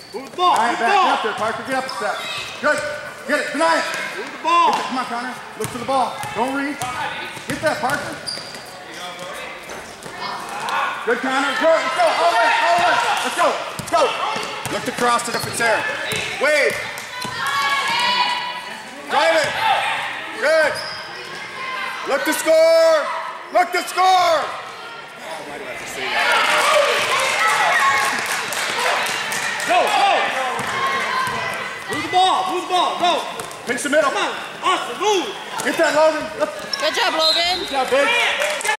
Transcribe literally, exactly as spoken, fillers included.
Move the ball. All right, move the back ball. up there, Parker. Get up a step. Good. Get it. Deny it. Move the ball. Come on, Connor. Look for the ball. Don't reach. Get that, partner. Good, Connor. Good. Let's go. All the way. All the way. Let's go. Go. Look to cross it if it's there. Wade. Drive it. Good. Look to score. Look to score. Oh, why do I have to say that? Go, go. Move the ball. Move the ball. Go. Pinch the middle. Come on. Austin, move. Get that, Logan. Good job, Logan. Good job, big.